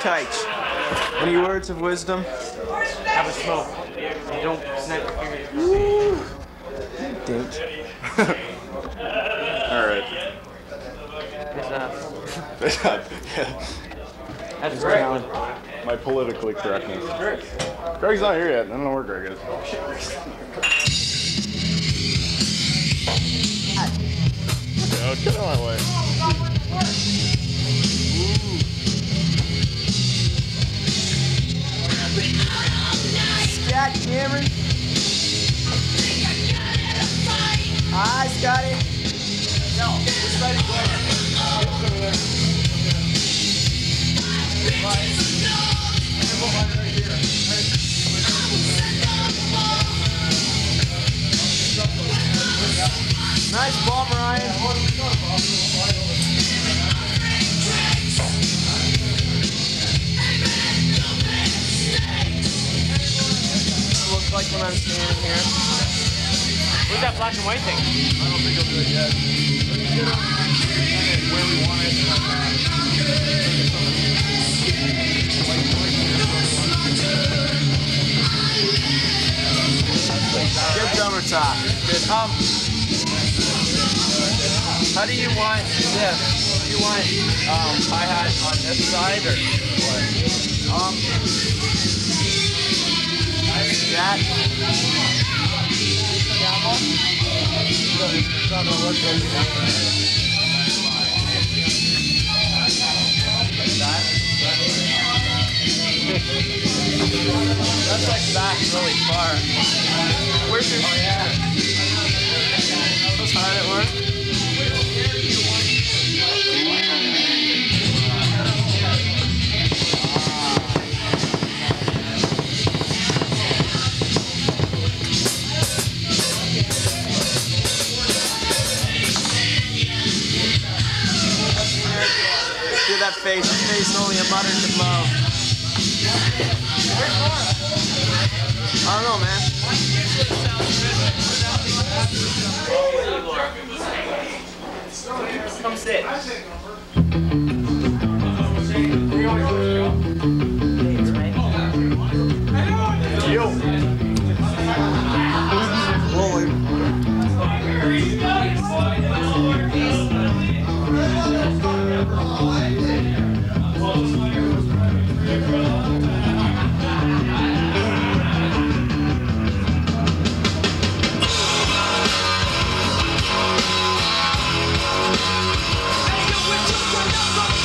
tight. Any words of wisdom? Have a smoke. You don't snipe your fingers. Date. Alright. That's great. My politically correctness. Greg's not here yet. I don't know where Greg is. Yeah, get out of my way. Scat, Cameron. Hi, Scotty. No, this side is going. Nice ball, Ryan. Looks like when I'm standing here. Where's that black and white thing? I don't think he'll do it yet. Let's get him where we want it. Good drummer top. Good. How do you want this? Do you want hi-hat on this side or what? That. That's like back really far. Where's your... Oh yeah. How did it work? Do that face. His face only a mother can love. I don't know, man. Come sit. Hey, yo, we're just another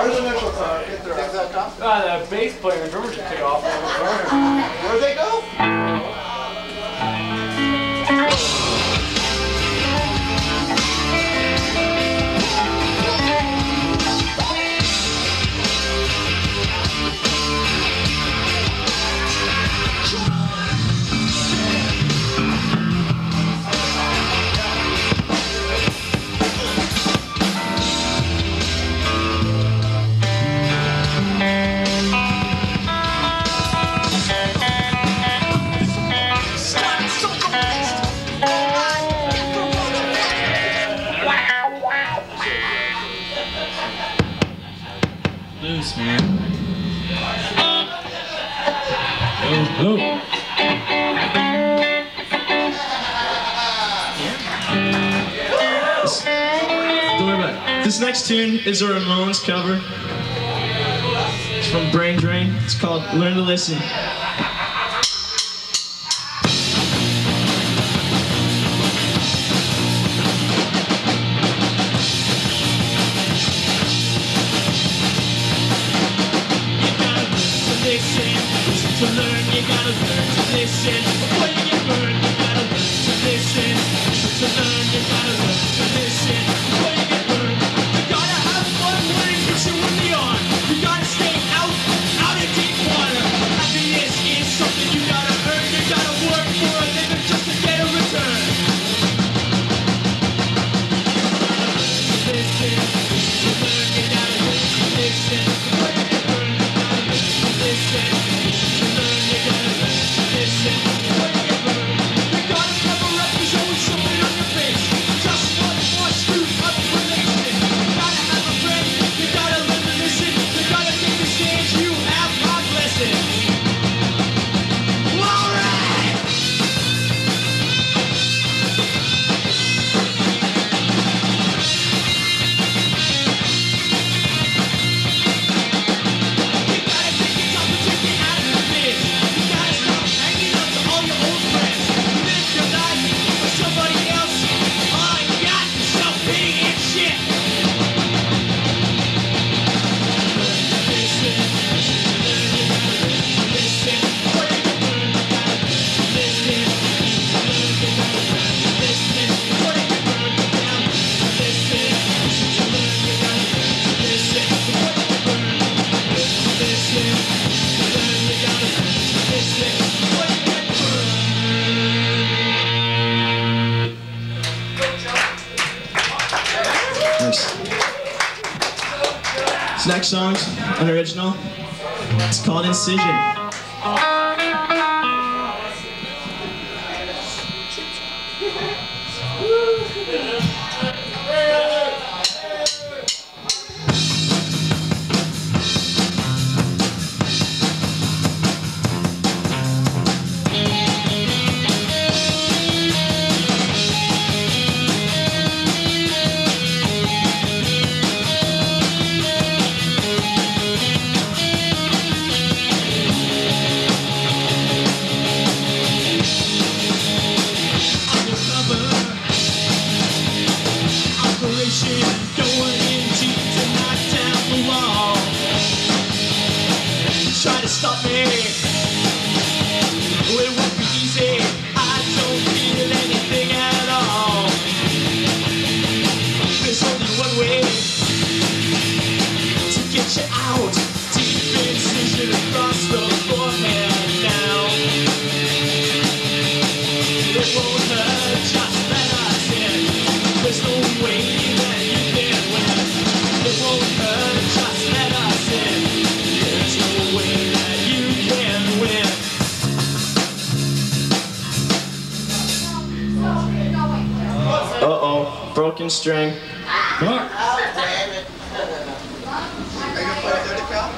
Where's the initial time? Get there. The bass player and drummer just took off. Where'd they go? Loose, man. Hello. Don't worry about it. This next tune is a Ramones cover. It's from Brain Drain. It's called Learn to Listen. To learn, you gotta learn to listen. Before you get burned, you gotta learn to listen. To learn, you gotta learn to listen. Before you get burned, you gotta have fun learning to chew with the on. You gotta stay out of deep water. Happiness is something you gotta earn. You gotta work for a living just to get a return. Listen, to learn, you gotta learn to listen. Before you get burned, you gotta learn to listen. This next song's an original. It's called Incision. Try to stop me. It won't be easy. I don't feel anything at all. There's only one way to get you out. Deep incision across the forehead now. It won't hurt, just let us in. There's no way that you can win. It won't hurt, just let us in. There's no way that you can win. Uh-oh, broken string. Fuck. Damn it. Are you gonna play a 30 cal?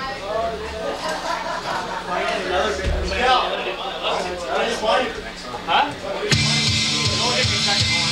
Huh? Don't hit me second one.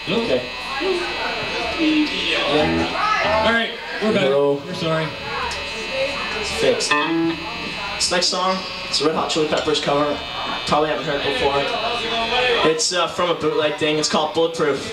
Okay. All right, we're back. Hello. We're sorry. It's fixed. This next song, it's a Red Hot Chili Peppers cover. Probably haven't heard it before. It's from a bootleg thing. It's called Bulletproof.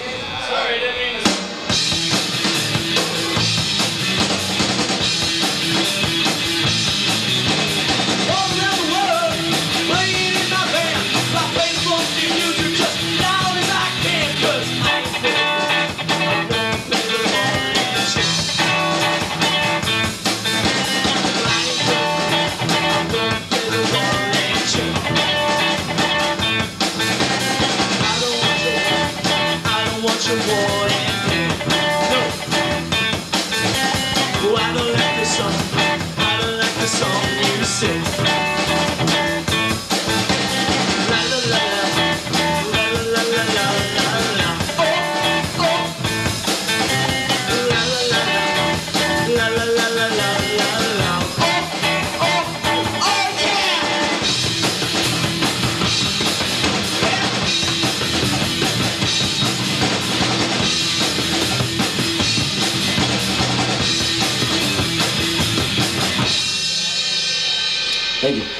Thank you.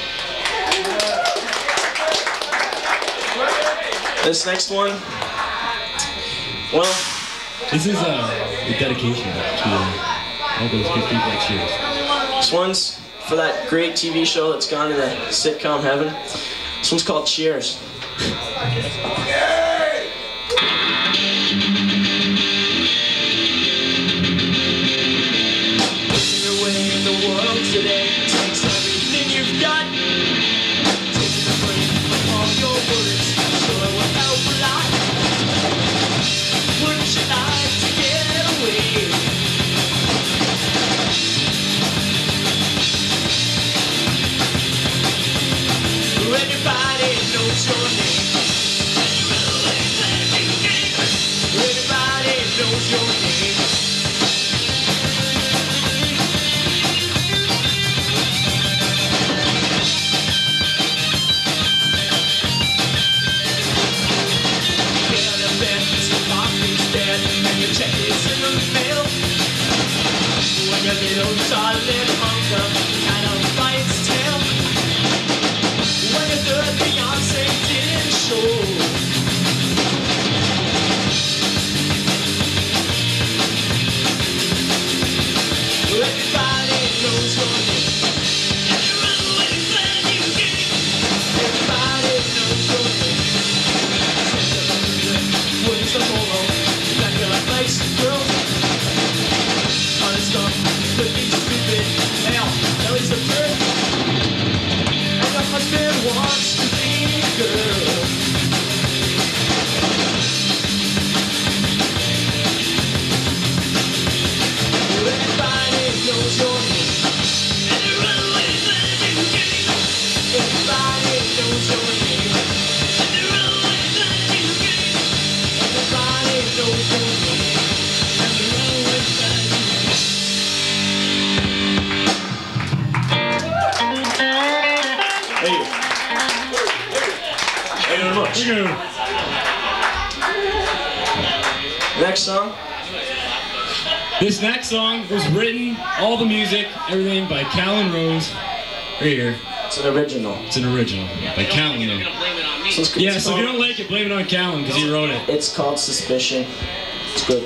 This next one, well, This is a dedication to all those good people like Cheers. this one's for that great TV show that's gone to the sitcom heaven. This one's called Cheers. Today takes everything you've got. Taking a break from all your worries, sure will help a lot. Wouldn't you like to get away? Everybody knows your name. Everybody knows your name. Your little darling hunger kind of bites tail. When your third fiancé didn't show. Everybody knows your name. Everybody knows your name. Where's the polo? That girl likes girls. Could be stupid, hell, at least a bird. And the husband wants to be a girl. Everybody knows your name. Everybody knows your name. Everybody knows your name. Next song. This next song was written, all the music, everything by Callan Rose. Right here. It's an original. It's an original by Callan though. Yeah, so if you don't like it, blame it on Callan because he wrote it. It's called Suspicion. It's good.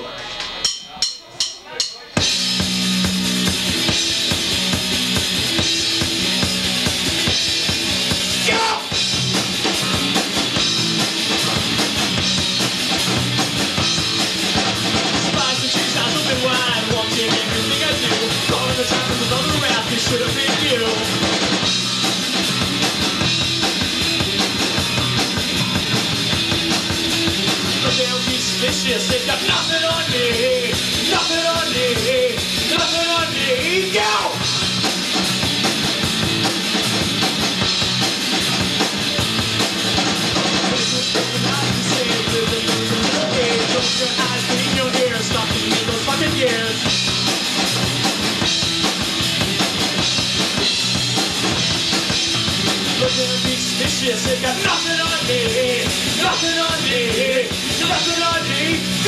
Should have been you. But they'll be suspicious. They've got nothing on me. Nothing on me. Nothing on me. Go! Close your eyes, clean your ears. Stop thinking those fucking years. They've got nothing on me, nothing on me, nothing on me.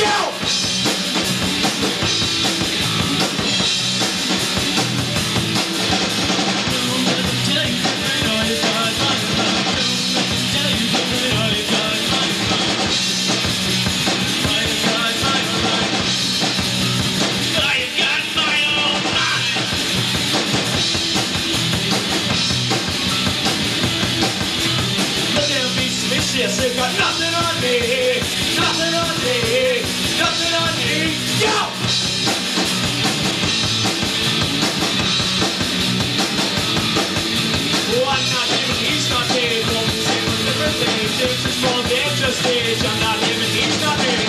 hostage. I'm not him and he's not me.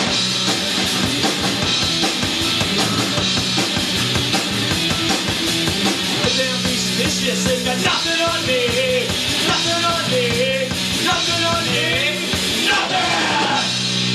The damn beast vicious, they've got nothing on me. Nothing on me. Nothing on me. Nothing!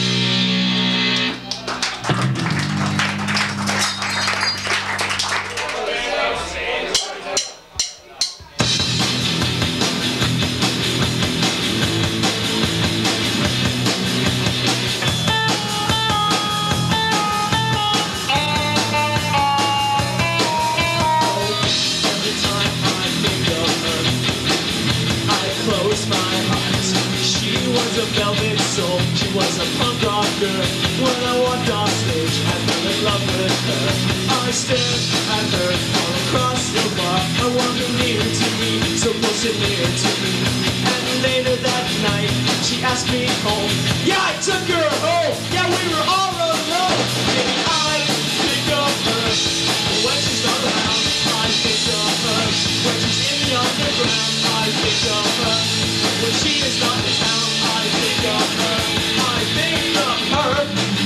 Velvet soul, she was a punk rocker. When I walked off stage, I fell in love with her. I stared at her all across the bar. I wanted near to me, so close and near to me. And later that night, she asked me home. Yeah, I took her home. Yeah, we were all alone. Maybe I think of her when she's not around. I think of her when she's in the underground. I think of her when she is not in town. I think of her, I think of her.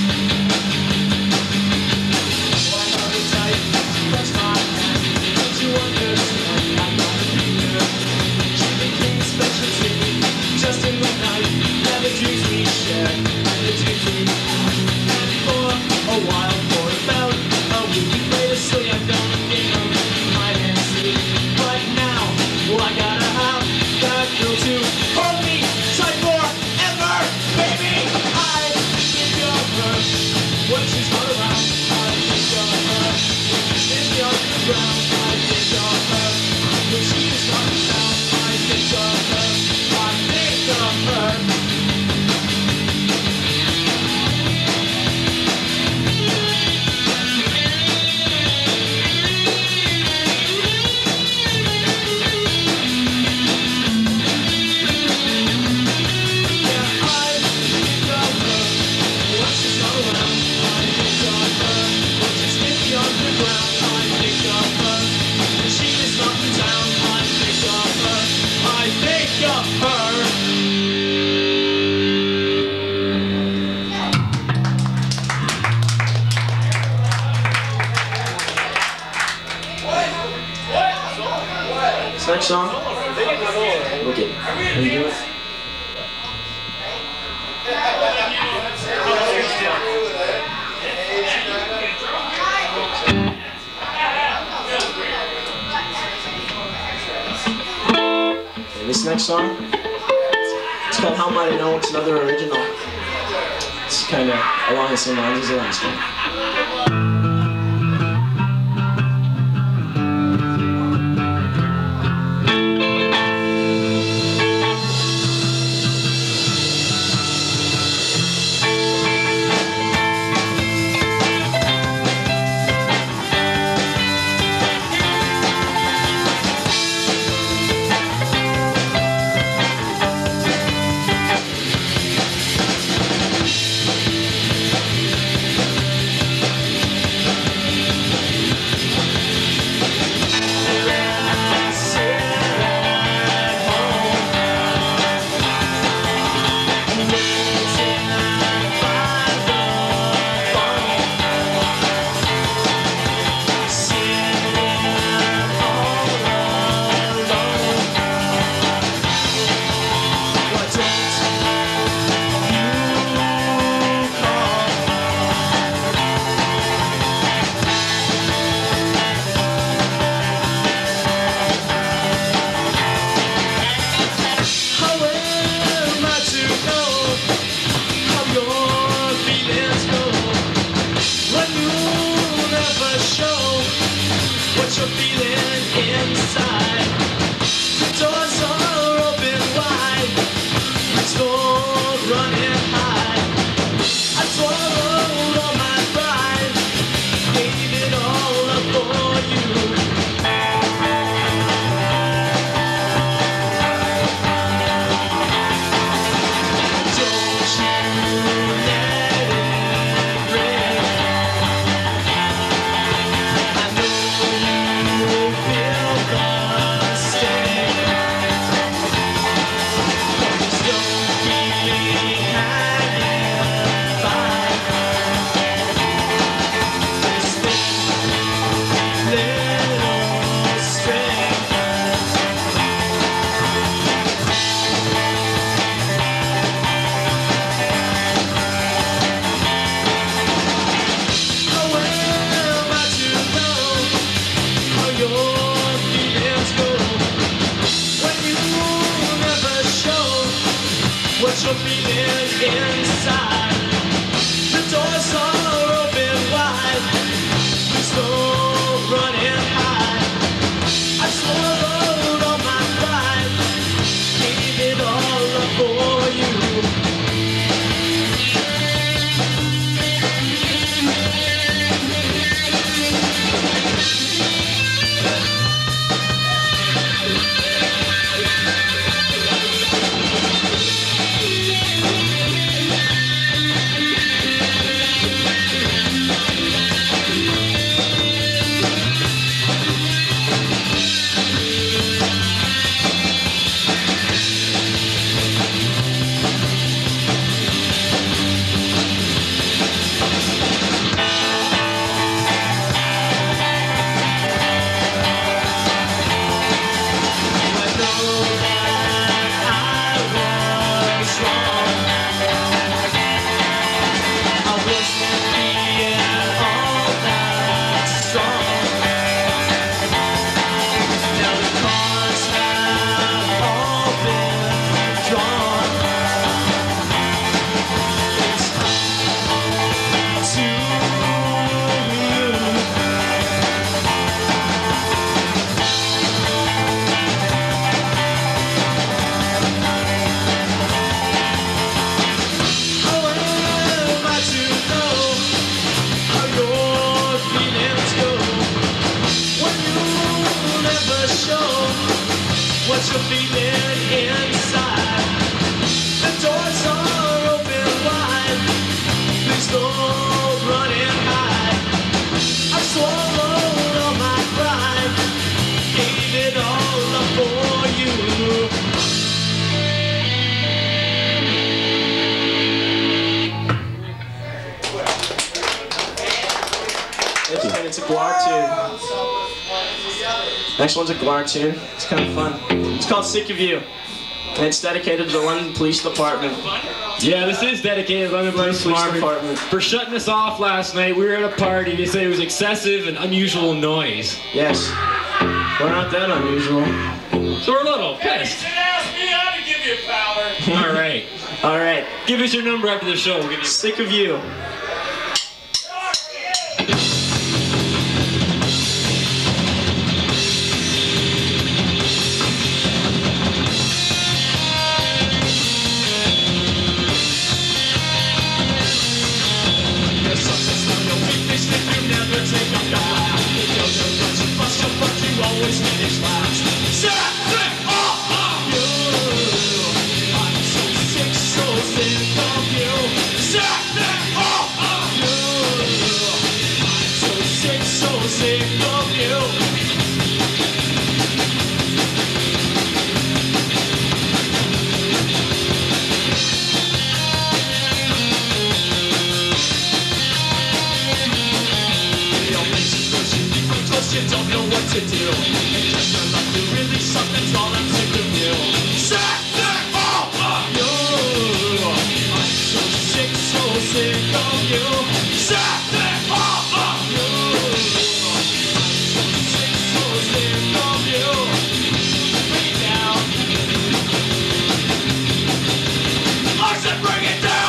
Oh, I held her tight, she touched my hand. Don't you understand, I'm not a leader. She became special to me, just in the night. And the dreams we shared, and the dreams we had. And for a while, for about a week, we played a silly and dumb game of hide and seek. But now, well, I gotta have that girl to hold me tight forever, baby. I think of her when she's not around. I think of her when she's in the underground. I think of her when she is not in town. I think of her. I think of her. Next song? Okay. Can you do it? Okay, this next song, it's called How Might I Know. It's another original. It's kind of along the same lines as the last one. wasn't being all that strong. Now the cards have all been drawn. It's time to move. How am I to know how your feelings go when you never show what you're feeling inside? The doors are open wide. Please don't run and hide. I've swallowed all my pride, gave it all up for you. And it's a guitar tune. Next one's a guitar tune. It's kind of fun. It's called Sick of You. And it's dedicated to the London Police Department. Yeah, this is dedicated to London Police Department for shutting us off last night. We were at a party. They said it was excessive and unusual noise. Yes. We're not that unusual. So we're a little pissed. Ask me how to give you power. All right. All right. Give us your number after the show. We'll give you... Sick of You. Always finish last. Sick of you. I'm so sick of you. Sick of you. I'm so sick of you. You don't know what to do. And just your luck to release something's all I'm sick of you. Sick of you. I'm so sick of you. Sick of you. I'm so sick of you. Bring it down. I said bring it down.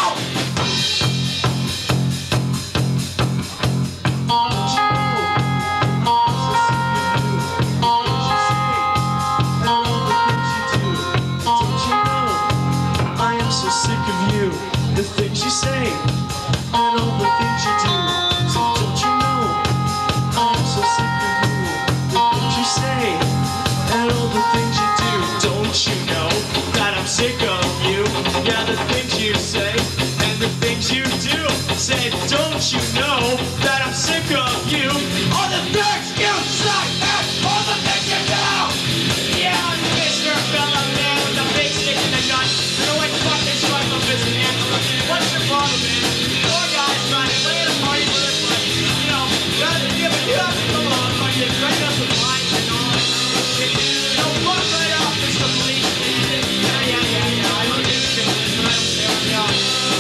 The things you say and all the things you do. So don't you know I'm so sick of you? The things you say and all the things you do. Don't you know that I'm sick of you? Yeah, the things you say and the things you do. Say, don't you know that I'm sick of you? All the things you say and all the things you do. Yeah, Mr. Fella Man with a big stick in the gun. You know what fucking struggle is an answer. What's your problem, man? Four guys trying to play at a party for their friends. You know, rather than give it up, come on, fucking right up with lines and all that shit. You know, fuck right off, Mr. Police. Yeah, I don't give a shit, but I don't care. Yeah.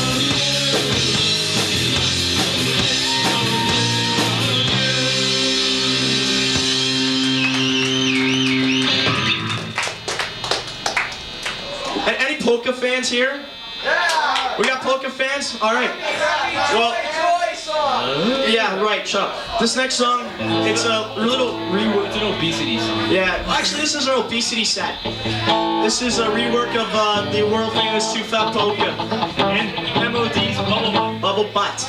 Any polka fans here? Yeah! We got polka fans? Alright. Well, yeah, right, shut up. This next song, it's a little rework. It's an obesity song. Yeah, actually this is our obesity set. This is a rework of the world famous Too Fat Polka. And MOD's Bubble Butt. Bubble Butt.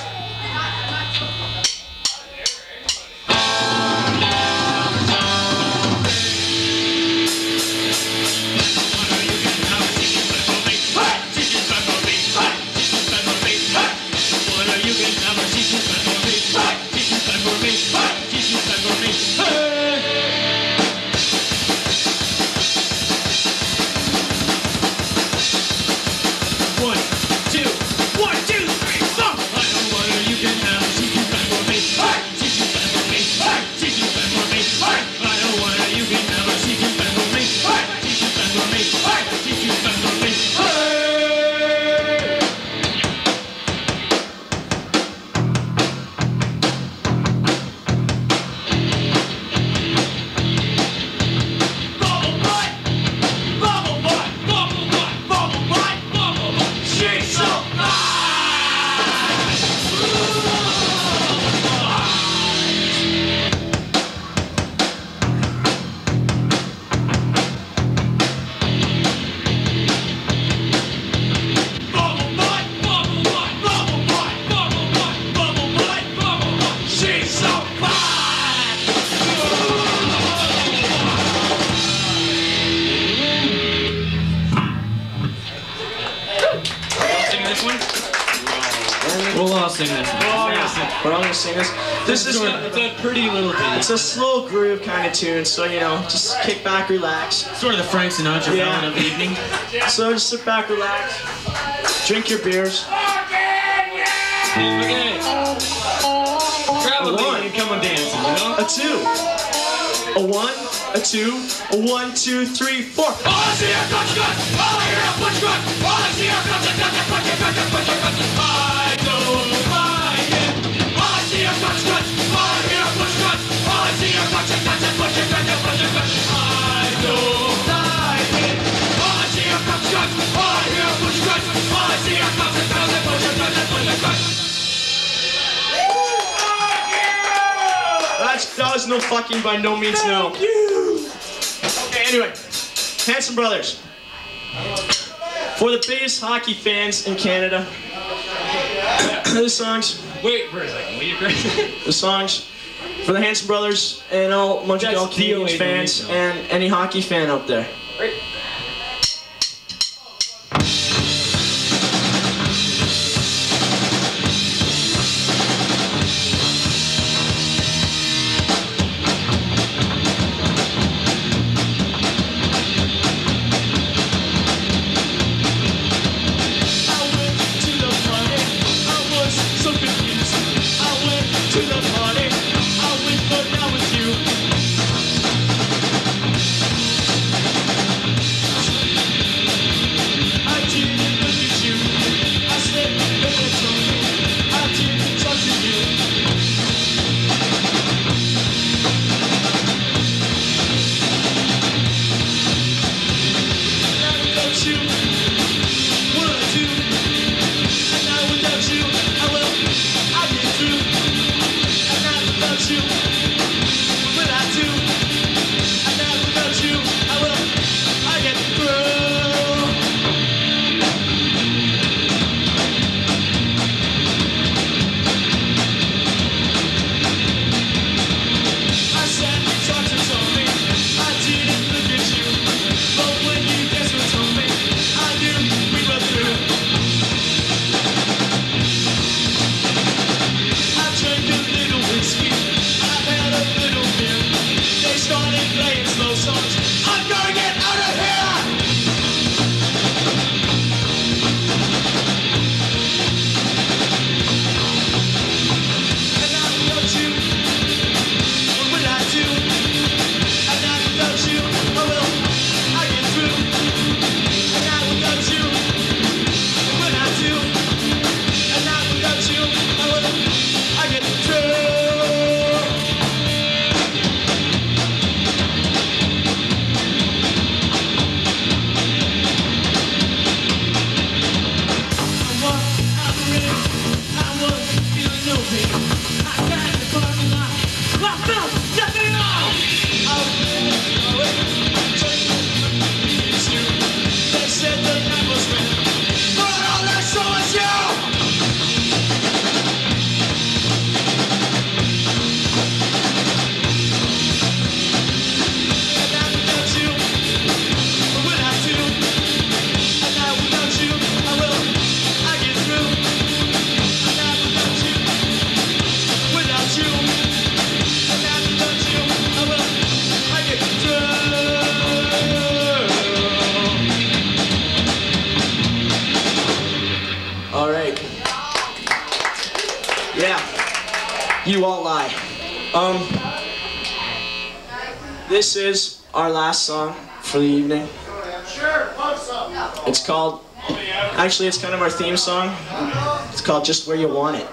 One, two, three, four. I don't wanna We'll all sing this. We're all gonna sing this. This is It's a pretty little thing. it's a slow groove kind of tune, so you know, just kick back, relax. Sort of the Frank Sinatra ballad of the evening. So just sit back, relax, drink your beers. Okay. Grab a lady and come on dancing, you know? A 2, a 1, a 2, a 1, 2, 3, 4. All I see are guns, guns. All I hear are punch, guns. All I see are guns, guns, guns, punch, guns, punch, guns. I don't like it. All I see are guns, guns. All I hear are punch, guns. All I see are guns, guns, punch, guns, punch, guns. I don't like it. All I see are guns, guns. All I hear are punch, guns. All I see are guns, guns, punch, guns, punch, guns. That was no fucking by no means no. Okay, anyway, Handsome Brothers. For the biggest hockey fans in Canada, the songs. Wait for a second, will you, Chris? The songs for the Handsome Brothers and all Montreal That's Canadiens DOA fans donation. and any hockey fan out there. You all lie. This is our last song for the evening. It's called, actually it's kind of our theme song. It's called Just Where You Want It.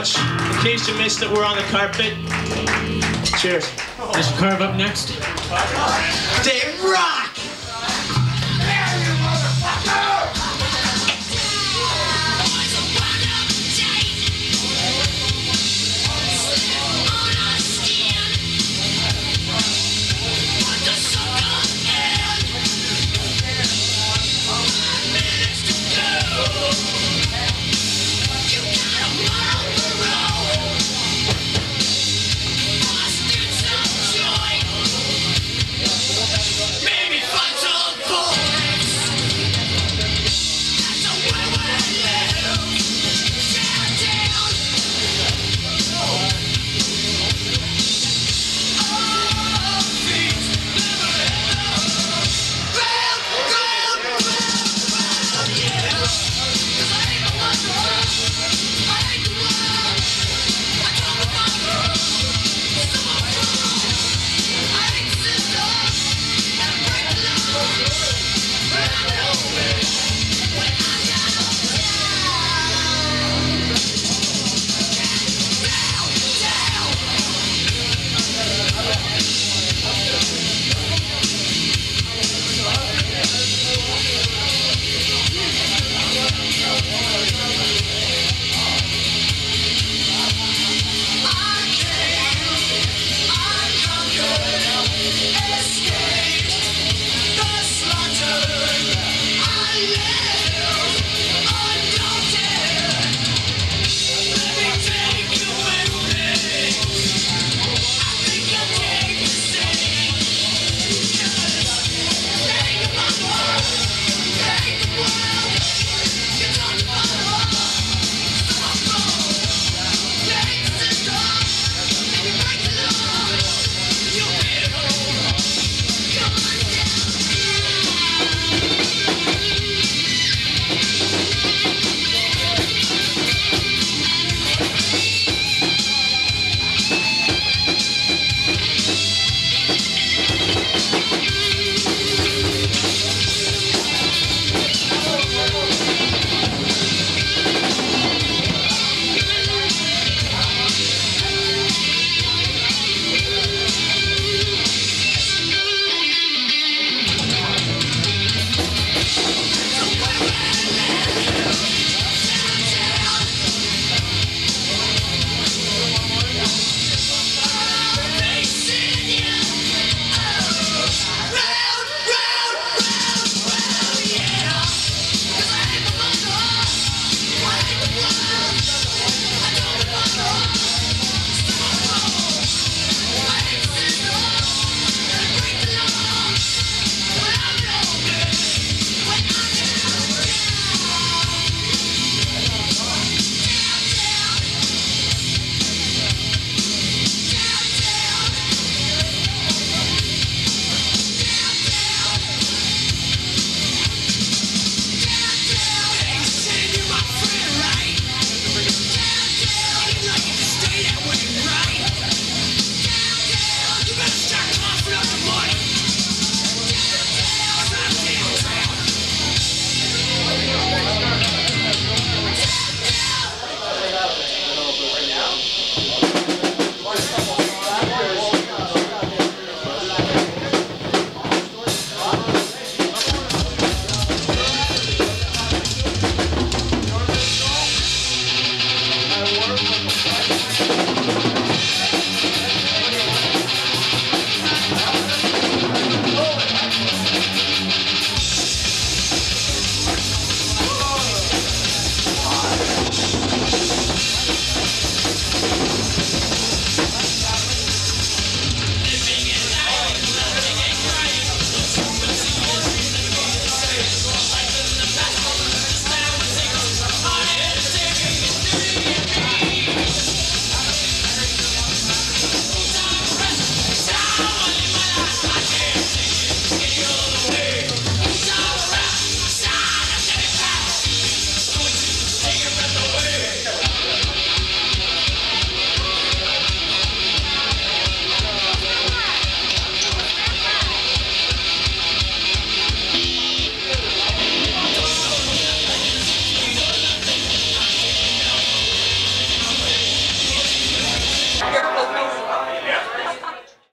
much. In case you missed it, we're on the carpet. Cheers. Mr. Carve up next. They rock!